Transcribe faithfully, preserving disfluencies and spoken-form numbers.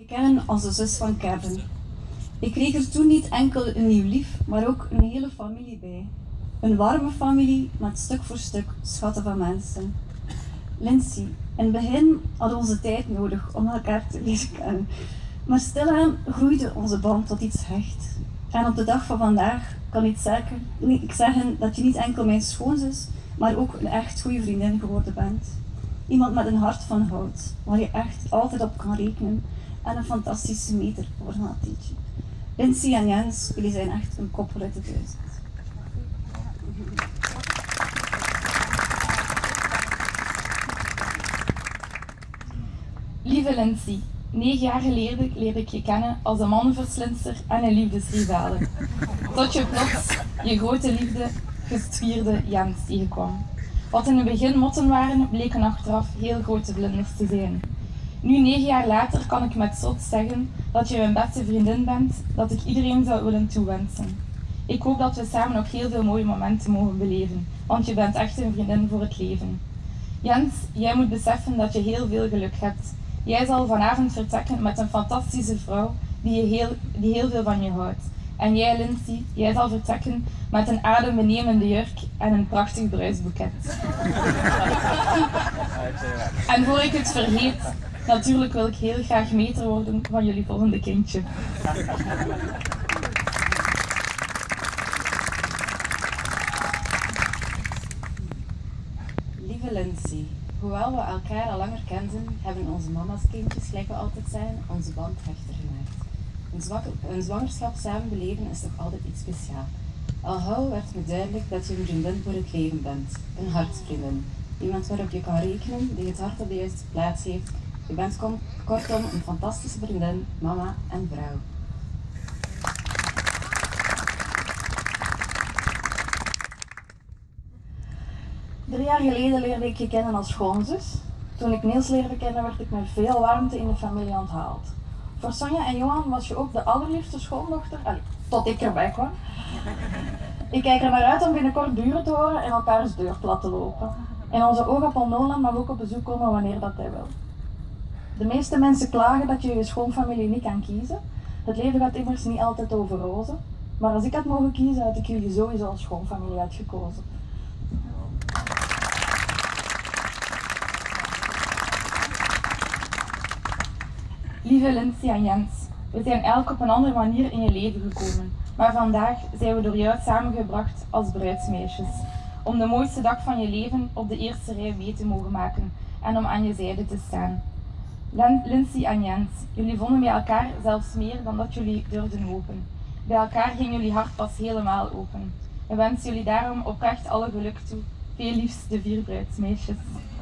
Ik ken als de zus van Kevin. Ik kreeg er toen niet enkel een nieuw lief, maar ook een hele familie bij. Een warme familie met stuk voor stuk schatten van mensen. Lindsay, in het begin hadden we onze tijd nodig om elkaar te leren kennen. Maar stilaan groeide onze band tot iets hecht. En op de dag van vandaag kan ik zeggen, ik zeggen dat je niet enkel mijn schoonzus, maar ook een echt goede vriendin geworden bent. Iemand met een hart van hout, waar je echt altijd op kan rekenen en een fantastische meter voor een atletje. Lindsay en Jens, jullie zijn echt een koppel uit de duizend. Lieve Lindsay, negen jaar geleden leerde ik je kennen als een mannenverslinster en een liefdesrivale. Tot je plots je grote liefde, gespierde Jens tegenkwam. Wat in het begin motten waren, bleken achteraf heel grote vlinders te zijn. Nu, negen jaar later, kan ik met trots zeggen dat je mijn beste vriendin bent, dat ik iedereen zou willen toewensen. Ik hoop dat we samen nog heel veel mooie momenten mogen beleven, want je bent echt een vriendin voor het leven. Jens, jij moet beseffen dat je heel veel geluk hebt. Jij zal vanavond vertrekken met een fantastische vrouw die, je heel, die heel veel van je houdt. En jij, Lindsay, jij zal vertrekken met een adembenemende jurk en een prachtig bruisboeket. En voor ik het vergeet, natuurlijk wil ik heel graag meter worden van jullie volgende kindje. Lieve Lindsay, hoewel we elkaar al langer kenden, hebben onze mama's kindjes, gelijk we altijd zijn, onze band hechter gemaakt. Een, zwak, een zwangerschap samen beleven is toch altijd iets speciaals. Al gauw werd me duidelijk dat je een vriendin voor het leven bent. Een hartsvriendin. Iemand waarop je kan rekenen, die het hart op de juiste plaats heeft. Je bent kortom een fantastische vriendin, mama en vrouw. Drie jaar geleden leerde ik je kennen als schoonzus. Toen ik Niels leerde kennen, werd ik met veel warmte in de familie onthaald. Voor Sonja en Johan was je ook de allerliefste schoondochter, allee, tot ik erbij kwam. Ik kijk er naar uit om binnenkort buren te horen en elkaars deur plat te lopen. En onze oogappel Nolan mag ook op bezoek komen wanneer dat hij wil. De meeste mensen klagen dat je je schoonfamilie niet kan kiezen. Het leven gaat immers niet altijd over rozen. Maar als ik had mogen kiezen, had ik jullie sowieso als schoonfamilie uitgekozen. Lieve Lindsay en Jens, we zijn elk op een andere manier in je leven gekomen. Maar vandaag zijn we door jou samengebracht als bruidsmeisjes. Om de mooiste dag van je leven op de eerste rij mee te mogen maken en om aan je zijde te staan. Lindsay en Jens, jullie vonden bij elkaar zelfs meer dan dat jullie durfden hopen. Bij elkaar ging jullie hart pas helemaal open. We wensen jullie daarom oprecht alle geluk toe. Veel liefst de vier bruidsmeisjes.